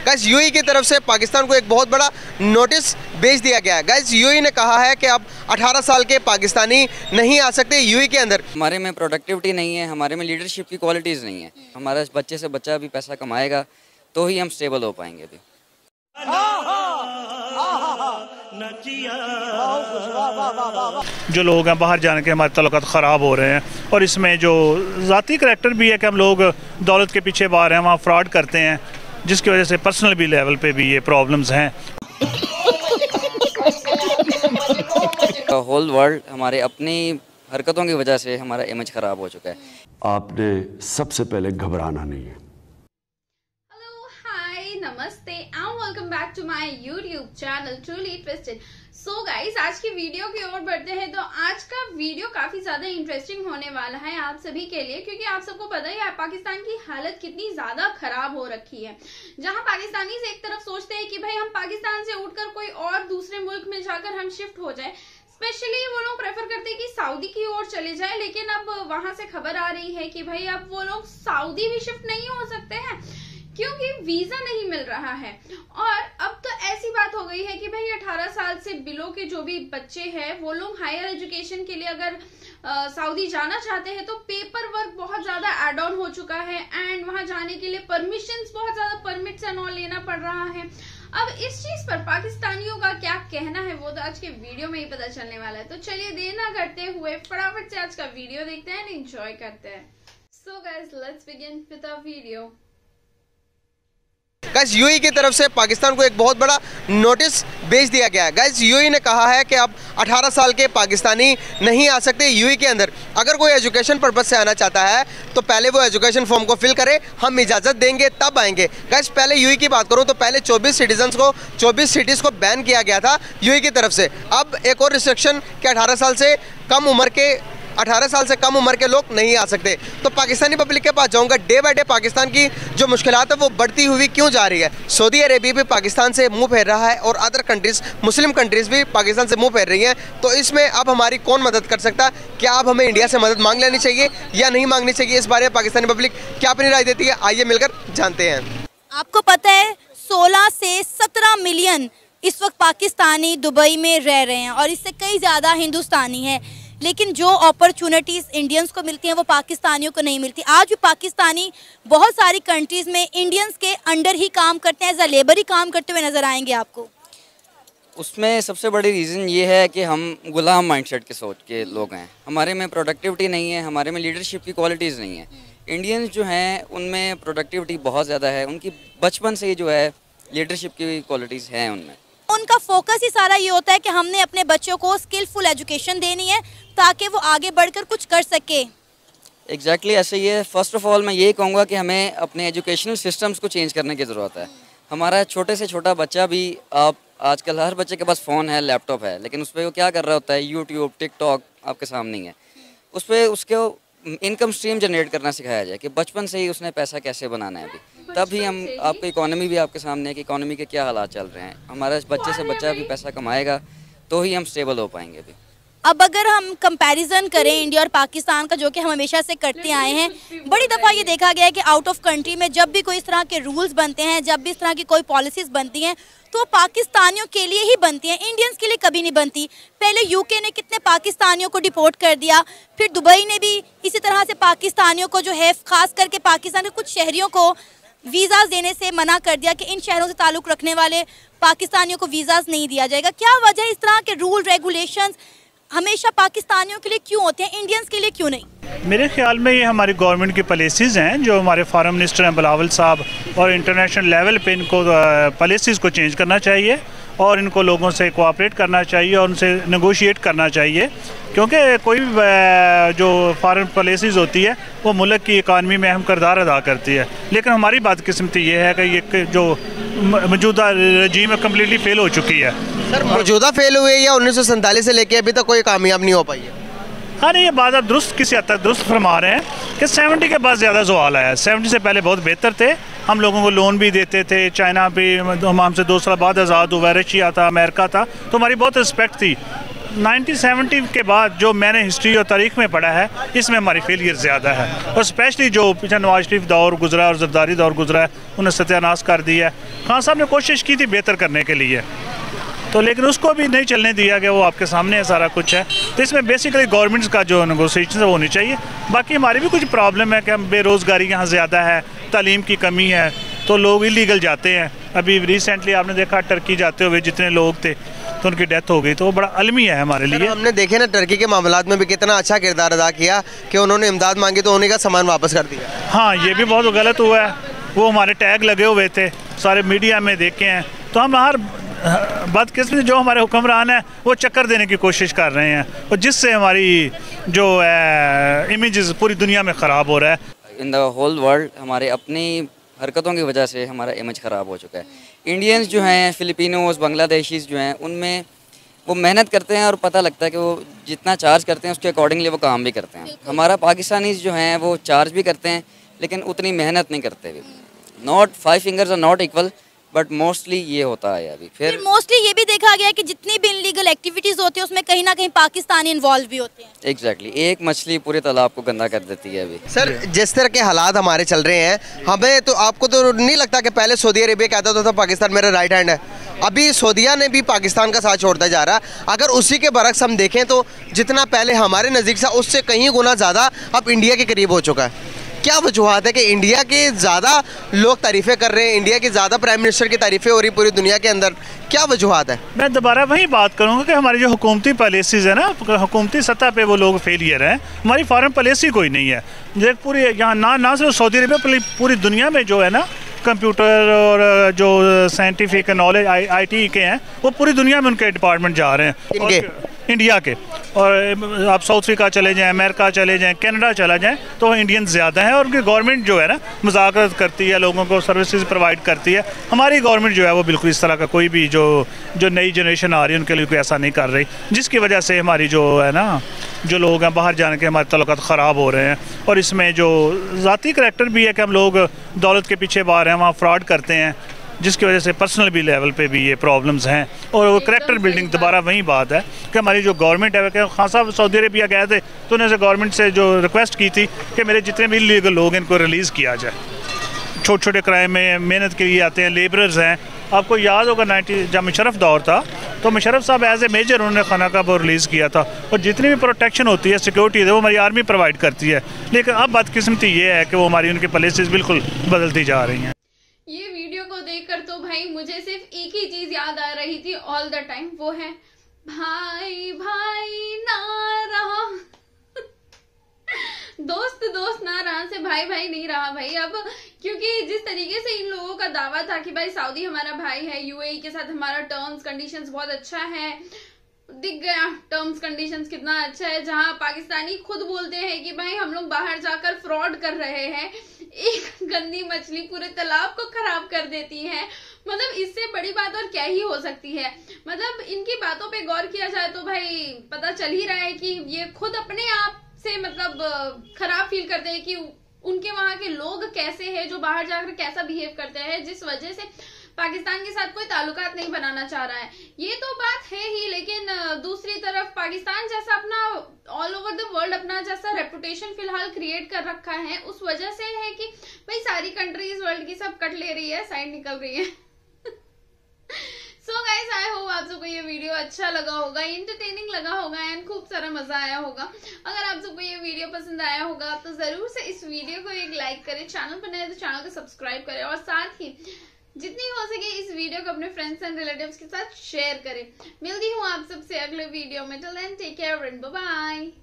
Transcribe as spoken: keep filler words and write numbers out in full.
Guys UAE की तरफ से पाकिस्तान को एक बहुत बड़ा नोटिस भेज दिया गया है। गाइस यूएई ने कहा है कि अब अठारह साल के पाकिस्तानी नहीं आ सकते यूएई के अंदर। हमारे में प्रोडक्टिविटी नहीं है, हमारे में लीडरशिप की क्वालिटीज़ नहीं है। हमारा बच्चे से बच्चा भी पैसा कमाएगा तो ही हम स्टेबल हो पाएंगे अभी। जो लोग हैं बाहर जाने के हमारे तल्लुकात ख़राब हो रहे हैं और इसमें जो ज़ाती करैक्टर भी है कि हम लोग दौलत के पीछे बाहर हैं, वहाँ फ्रॉड करते हैं, जिसकी वजह से पर्सनल भी लेवल पे भी ये प्रॉब्लम्स हैं। होल वर्ल्ड हमारे अपनी हरकतों की वजह से हमारा इमेज ख़राब हो चुका है। आपने सबसे पहले घबराना नहीं है। हेलो, हाय, नमस्ते and welcome back to my YouTube channel truly twisted. So guys, आज की वीडियो की ओर बढ़ते हैं। तो आज का वीडियो काफी ज्यादा इंटरेस्टिंग होने वाला है आप सभी के लिए, क्योंकि आप सबको पता ही है पाकिस्तान की हालत कितनी ज्यादा खराब हो रखी है। जहां पाकिस्तानी से एक तरफ सोचते हैं कि भाई हम पाकिस्तान से उठकर कोई और दूसरे मुल्क में जाकर हम शिफ्ट हो जाए, स्पेशली वो लोग प्रेफर करते हैं कि सऊदी की ओर चले जाए। लेकिन अब वहां से खबर आ रही है कि भाई अब वो लोग सऊदी भी शिफ्ट नहीं हो सकते हैं क्योंकि वीजा नहीं मिल रहा है। और अब तो ऐसी बात हो गई है कि भाई अठारह साल से बिलो के जो भी बच्चे हैं वो लोग हायर एजुकेशन के लिए अगर सऊदी जाना चाहते हैं तो पेपर वर्क बहुत ज्यादा एड ऑन हो चुका है एंड वहां जाने के लिए परमिशंस बहुत ज्यादा परमिट्स एंड ऑल लेना पड़ रहा है। अब इस चीज पर पाकिस्तानियों का क्या कहना है वो तो आज के वीडियो में ही पता चलने वाला है। तो चलिए देर ना करते हुए फटाफट से आज का वीडियो देखते हैं एंड एंजॉय करते हैं। So guys, let's begin with our video. Guys UAE की तरफ से पाकिस्तान को एक बहुत बड़ा नोटिस भेज दिया गया है। गाइस यूएई ने कहा है कि अब अठारह साल के पाकिस्तानी नहीं आ सकते यूएई के अंदर। अगर कोई एजुकेशन पर्पस से आना चाहता है तो पहले वो एजुकेशन फॉर्म को फिल करे, हम इजाज़त देंगे तब आएंगे। गाइस पहले यूएई की बात करूं तो पहले चौबीस सिटीजन्स को चौबीस सिटीज़ को बैन किया गया था यूएई की तरफ से। अब एक और रिस्ट्रिक्शन कि अठारह साल से कम उम्र के अठारह साल से कम उम्र के लोग नहीं आ सकते। तो पाकिस्तानी पब्लिक के पास जाऊंगा, डे बाय डे पाकिस्तान की जो मुश्किलात है वो बढ़ती हुई क्यों जा रही है। सऊदी अरेबिया भी पाकिस्तान से मुंह फेर रहा है और अदर कंट्रीज़, मुस्लिम कंट्रीज़ भी पाकिस्तान से मुंह फेर रही हैं। तो इसमें अब हमारी कौन मदद कर सकता है? क्या अब हमें इंडिया से मदद मांग लेनी चाहिए या नहीं मांगनी चाहिए? इस बारे में पाकिस्तानी पब्लिक क्या अपनी राय देती है, आइए मिलकर जानते हैं। आपको पता है सोलह से सत्रह मिलियन इस वक्त पाकिस्तानी दुबई में रह रहे हैं और इससे कई ज़्यादा हिंदुस्तानी हैं, लेकिन जो अपॉर्चुनिटीज़ इंडियंस को मिलती हैं वो पाकिस्तानियों को नहीं मिलती। आज भी पाकिस्तानी बहुत सारी कंट्रीज़ में इंडियंस के अंडर ही काम करते हैं, एज अ लेबर ही काम करते हुए नज़र आएंगे आपको। उसमें सबसे बड़ी रीज़न ये है कि हम गुलाम माइंडसेट के सोच के लोग हैं। हमारे में प्रोडक्टिविटी नहीं है, हमारे में लीडरशिप की क्वालिटीज़ नहीं है। इंडियंस जो हैं उनमें प्रोडक्टिविटी बहुत ज़्यादा है, उनकी बचपन से ही जो है लीडरशिप की क्वालिटीज़ हैं उनमें। उनका फोकस ही सारा ये होता है कि हमने अपने बच्चों को स्किलफुल एजुकेशन देनी है ताकि वो आगे बढ़कर कुछ कर सके। एग्जैक्टली exactly ऐसे ही है। फर्स्ट ऑफ ऑल मैं यही कहूँगा कि हमें अपने एजुकेशनल सिस्टम्स को चेंज करने की ज़रूरत है। हमारा छोटे से छोटा बच्चा भी, आप आजकल हर बच्चे के पास फ़ोन है, लैपटॉप है, लेकिन उस पर वो क्या कर रहा होता है, यूट्यूब, टिकटॉक आपके सामने ही है। उस पर उसको इनकम स्ट्रीम जनरेट करना सिखाया जाए कि बचपन से ही उसने पैसा कैसे बनाना है। अभी तभी हम आपको इकोनॉमी भी आपके सामने है कि इकोनॉमी के क्या हालात चल रहे हैं। हमारा बच्चे से बच्चा भी पैसा कमाएगा तो ही हम स्टेबल हो पाएंगे अभी। अब अगर हम कंपैरिजन करें इंडिया और पाकिस्तान का, जो कि हम हमेशा से करते आए हैं, बड़ी दफ़ा ये देखा गया है कि आउट ऑफ कंट्री में जब भी कोई इस तरह के रूल्स बनते हैं, जब भी इस तरह की कोई पॉलिसीज़ बनती हैं तो पाकिस्तानियों के लिए ही बनती हैं, इंडियंस के लिए कभी नहीं बनती। पहले यूके ने कितने पाकिस्तानियों को डिपोर्ट कर दिया, फिर दुबई ने भी इसी तरह से पाकिस्तानियों को जो है ख़ास करके पाकिस्तान के कुछ शहरियों को वीज़ाज़ देने से मना कर दिया कि इन शहरों से ताल्लुक़ रखने वाले पाकिस्तानियों को वीज़ाज़ नहीं दिया जाएगा। क्या वजह इस तरह के रूल रेगुलेशंस हमेशा पाकिस्तानियों के लिए क्यों होते हैं, इंडियंस के लिए क्यों नहीं? मेरे ख्याल में ये हमारी गवर्नमेंट की पॉलिसीज़ हैं, जो हमारे फॉरेन मिनिस्टर हैं बिलावल साहब, और इंटरनेशनल लेवल पे इनको पॉलिसीज़ को चेंज करना चाहिए और इनको लोगों से कोऑपरेट करना चाहिए और उनसे नेगोशिएट करना चाहिए, क्योंकि कोई भी जो फॉरेन पॉलिसीज़ होती है वो मुल्क की इकानमी में अहम किरदार अदा करती है। लेकिन हमारी बदकिस्मती ये है कि ये जो मौजूदा रजीम है कम्प्लीटली फेल हो चुकी है। सर मौजूदा फेल हुई है या उन्नीस सौ सैंतालीस से लेके अभी तक कोई कामयाब नहीं हो पाई है? हाँ नहीं, ये बात आप दुरुस्त किसी हद तक दुरुस्त फरमा रहे हैं कि सेवेंटी के बाद ज़्यादा सवाल आया। सेवेंटी से पहले बहुत बेहतर थे, हम लोगों को लोन भी देते थे, चाइना भी हम हमसे दो साल बाद आज़ाद हुआ, रशिया था, अमेरिका था, तो हमारी बहुत रिस्पेक्ट थी। नाइनटीन सेवेंटी के बाद जो मैंने हिस्ट्री और तारीख में पढ़ा है, इसमें हमारी फेलियर ज़्यादा है। और स्पेशली जो पीछे नवाज शरीफ दौर गुजरा और जरदारी दौर गुजरा है, उन्हें सत्यानाश कर दिया है। खान साहब ने कोशिश की थी बेहतर करने के लिए, तो लेकिन उसको भी नहीं चलने दिया गया। वो आपके सामने है, सारा कुछ है। तो इसमें बेसिकली गवर्नमेंट्स का जो नेगोशिएशन है वो होनी चाहिए। बाकी हमारी भी कुछ प्रॉब्लम है कि हम बेरोज़गारी यहाँ ज़्यादा है, तालीम की कमी है, तो लोग इलीगल जाते हैं। अभी रिसेंटली आपने देखा टर्की जाते हुए जितने लोग थे तो उनकी डेथ हो गई, तो वो बड़ा अलमी है हमारे लिए। हमने देखे ना टर्की के मामलात में भी कितना अच्छा किरदार अदा किया कि उन्होंने इमदाद मांगी तो उन्हीं का सामान वापस कर दिया। हाँ, ये भी बहुत गलत हुआ है। वो हमारे टैग लगे हुए थे, सारे मीडिया में देखे हैं। तो हम हर बदकिस्मती जो हमारे हुक्मरान हैं वो चक्कर देने की कोशिश कर रहे हैं, और जिससे हमारी जो इमेजेस पूरी दुनिया में ख़राब हो रहा है। इन द होल वर्ल्ड हमारे अपनी हरकतों की वजह से हमारा इमेज ख़राब हो चुका है। इंडियंस जो हैं, फ़िलिपिनोज़, बांग्लादेशीज़ जो हैं, उनमें वो मेहनत करते हैं और पता लगता है कि वो जितना चार्ज करते हैं उसके अकॉर्डिंगली वो काम भी करते हैं। हमारा पाकिस्तानीज़ जो हैं वो चार्ज भी करते हैं लेकिन उतनी मेहनत नहीं करते। Not five fingers are not equal, but mostly ये होता है अभी। फिर मोस्टली ये भी देखा गया है कि जितनी भी इनलीगल एक्टिविटीज होती है उसमें कहीं ना कहीं पाकिस्तानी इन्वॉल्व भी होते हैं। Exactly exactly. एक मछली पूरे तालाब को गंदा कर देती है अभी। सर, जिस तरह के हालात हमारे चल रहे हैं, हमें तो आपको तो नहीं लगता कि पहले सऊदी अरेबिया कहता था, था पाकिस्तान मेरा राइट हैंड है, अभी सऊदीया ने भी पाकिस्तान का साथ छोड़ता जा रहा है। अगर उसी के बरक्स हम देखें तो जितना पहले हमारे नज़दीक था उससे कहीं गुना ज़्यादा अब इंडिया के करीब हो चुका है। क्या वजूहत है कि इंडिया के ज़्यादा लोग तारीफ़ें कर रहे हैं, इंडिया की ज़्यादा प्राइम मिनिस्टर की तारीफ़ें हो रही पूरी दुनिया के अंदर, क्या वजूहत है? मैं दोबारा वही बात करूँगा कि हमारी जो हुकूमती पॉलिसीज़ है ना, हुकूमती सतह पे वो लोग फेलियर हैं। हमारी फॉरेन पॉलिसी कोई नहीं है। जो पूरी यहाँ ना ना सिर्फ सऊदी अरबिया, पूरी दुनिया में जो है ना कंप्यूटर और जो scientific knowledge I I T के हैं वो पूरी दुनिया में उनके डिपार्टमेंट जा रहे हैं। इनके इंडिया के, और आप साउथ अफ्रीका चले जाएं, अमेरिका चले जाएं, कनाडा चला जाएं, तो इंडियन ज़्यादा हैं। और उनकी गवर्नमेंट जो है ना मुज़ाकरत करती है, लोगों को सर्विसेज प्रोवाइड करती है। हमारी गवर्नमेंट जो है वो बिल्कुल इस तरह का कोई भी जो जो नई जनरेशन आ रही है उनके लिए कोई ऐसा नहीं कर रही, जिसकी वजह से हमारी जो है ना जो लोग हैं बाहर जाने के हमारे तल्लुकात ख़राब हो रहे हैं। और इसमें जो ज़ाती करैक्टर भी है कि हम लोग दौलत के पीछे बाहर हैं, वहाँ फ्रॉड करते हैं, जिसकी वजह से पर्सनल भी लेवल पे भी ये प्रॉब्लम्स हैं। और वो करैक्टर बिल्डिंग दोबारा वही बात है कि हमारी जो गवर्नमेंट है, कि खान साहब सऊदी अरेबिया गए थे तो उन्होंने गवर्नमेंट से जो रिक्वेस्ट की थी कि मेरे जितने भी इलीगल लोग हैं इनको रिलीज़ किया जाए। छोटे छोटे क्राइम में मेहनत के लिए आते हैं, लेबरर्स हैं। आपको याद होगा नाइन्टी जब मुशर्रफ दौर था तो मुशर्रफ साहब एज ए मेजर उन्होंने खाना का वो रिलीज़ किया था, और जितनी भी प्रोटेक्शन होती है, सिक्योरिटी है, वो हमारी आर्मी प्रोवाइड करती है। लेकिन अब बदकिस्मती ये है कि वो हमारी उनकी पॉलिसीज़ बिल्कुल बदलती जा रही हैं। ये वीडियो को देखकर तो भाई मुझे सिर्फ एक ही चीज याद आ रही थी ऑल द टाइम, वो है भाई भाई ना रहा दोस्त दोस्त ना रहा से भाई भाई नहीं रहा भाई अब, क्योंकि जिस तरीके से इन लोगों का दावा था कि भाई सऊदी हमारा भाई है, यूएई के साथ हमारा टर्म्स कंडीशंस बहुत अच्छा है, दिख गया टर्म्स कंडीशंस कितना अच्छा है, जहां पाकिस्तानी खुद बोलते हैं कि भाई हम लोग बाहर जाकर फ्रॉड कर रहे हैं, एक गंदी मछली पूरे तालाब को खराब कर देती है। मतलब इससे बड़ी बात और क्या ही हो सकती है। मतलब इनकी बातों पे गौर किया जाए तो भाई पता चल ही रहा है कि ये खुद अपने आप से मतलब खराब फील करते हैं कि उनके वहां के लोग कैसे हैं, जो बाहर जाकर कैसा बिहेव करते हैं, जिस वजह से पाकिस्तान के साथ कोई ताल्लुकात नहीं बनाना चाह रहा है। ये तो बात है ही, लेकिन दूसरी तरफ पाकिस्तान जैसा अपना ऑल ओवर द वर्ल्ड अपना जैसा रेपुटेशन फिलहाल क्रिएट कर रखा है, उस वजह से है कि भाई सारी कंट्रीज वर्ल्ड की सब कट ले रही है, साइड निकल रही है। सो गाइस, आई होप आप सबको ये वीडियो अच्छा लगा होगा, इंटरटेनिंग लगा होगा एंड खूब सारा मजा आया होगा। अगर आप सबको ये वीडियो पसंद आया होगा तो जरूर से इस वीडियो को एक लाइक करें, चैनल पर नए तो चैनल को सब्सक्राइब करें, और साथ ही जितनी हो सके इस वीडियो को अपने फ्रेंड्स एंड रिलेटिव्स के साथ शेयर करें। मिलती हूँ आप सबसे अगले वीडियो में। Till then take care and bye bye.